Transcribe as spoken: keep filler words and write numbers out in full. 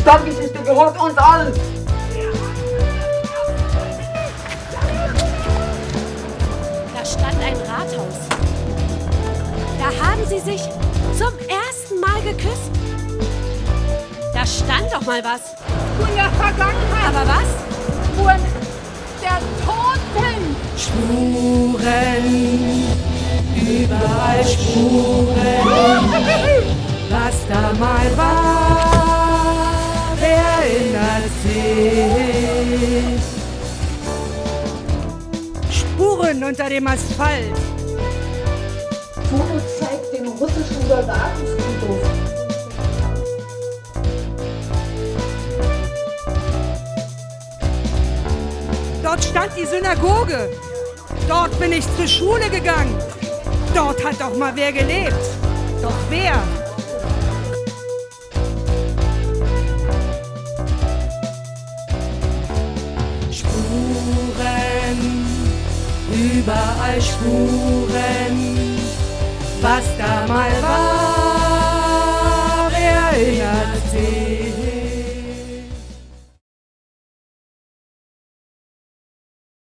Stadtgeschichte gehört uns allen. Da stand ein Rathaus. Da haben sie sich zum ersten Mal geküsst. Da stand doch mal was. Spuren der Vergangenheit. Aber was? Spuren der Toten. Spuren, überall Spuren. Was da mal war, wer erinnert sich? Spuren unter dem Asphalt. Foto zeigt den russischen Soldatenfriedhof. Dort stand die Synagoge. Dort bin ich zur Schule gegangen. Dort hat doch mal wer gelebt. Doch wer? Spuren, überall Spuren, was da mal war.